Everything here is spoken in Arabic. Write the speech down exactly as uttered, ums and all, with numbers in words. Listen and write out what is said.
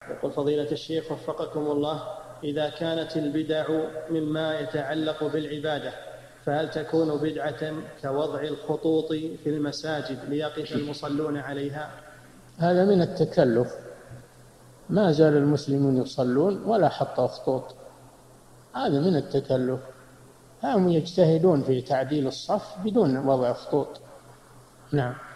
يقول فضيلة الشيخ وفقكم الله، إذا كانت البدع مما يتعلق بالعبادة فهل تكون بدعة كوضع الخطوط في المساجد ليقف المصلون عليها؟ هذا من التكلف، ما زال المسلمون يصلون ولا حطوا خطوط، هذا من التكلف. هم يجتهدون في تعديل الصف بدون وضع خطوط. نعم.